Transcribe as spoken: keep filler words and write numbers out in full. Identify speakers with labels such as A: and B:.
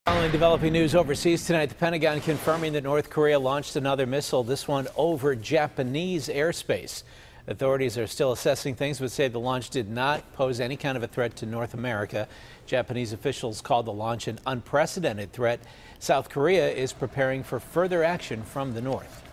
A: Following developing news overseas tonight, the Pentagon confirming that North Korea launched another missile, this one over Japanese airspace. Authorities are still assessing things, but say the launch did not pose any kind of a threat to North America. Japanese officials called the launch an unprecedented threat. South Korea is preparing for further action from the north.